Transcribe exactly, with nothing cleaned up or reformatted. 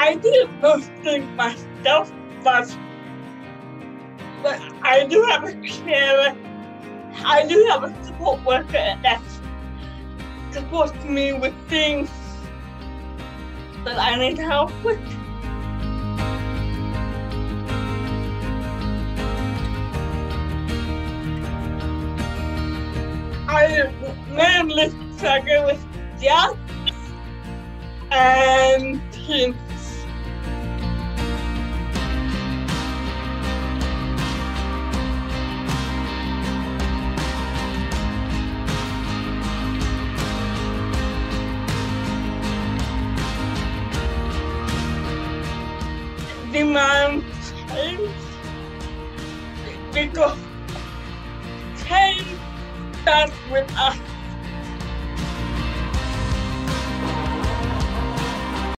I didn't mostly myself, but, but I do have a carer. I do have a support worker that supports me with things that I need help with. I mainly struggle with doubt and hints. Demand change because change starts with us.